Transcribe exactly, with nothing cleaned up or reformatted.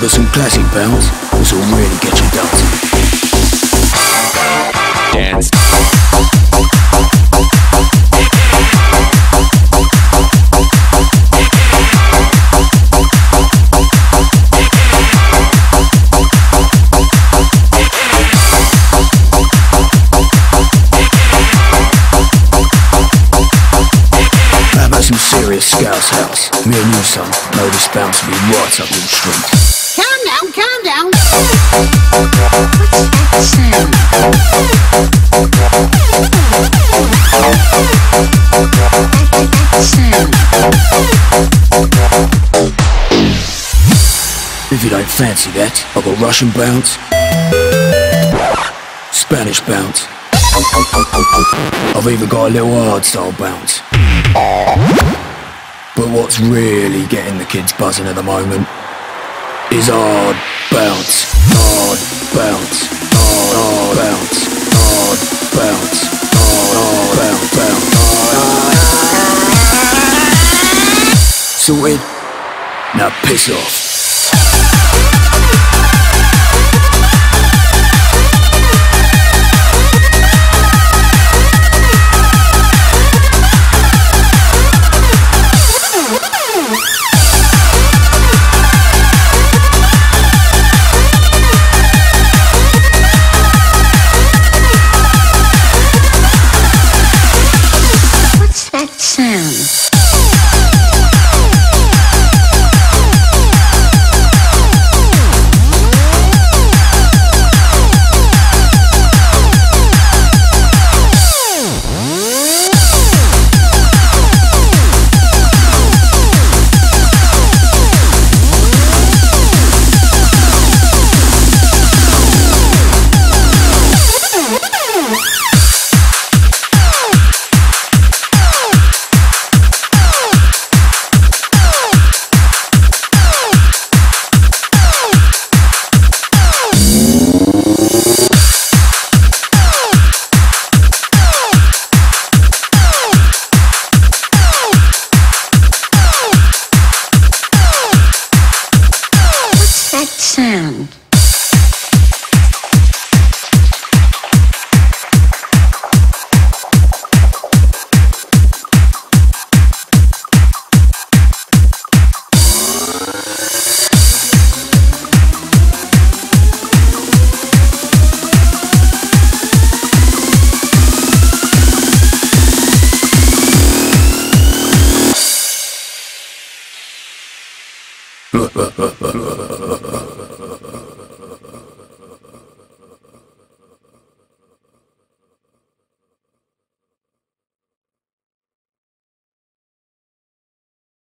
But some classic bounce, this will really get you dancing. Dance. How about some serious Scouse house? Me and you, son, know this bounce will be right up your street. Calm down, calm down. If you don't fancy that, I've got Russian bounce, Spanish bounce, I've even got a little hardstyle bounce. But what's really getting the kids buzzing at the moment is hard bounce, hard bounce, hard, hard bounce, hard bounce, hard, hard bounce, bounce, hard. Sorted? Now piss off. Sound. Ha ha ha ha ha ha.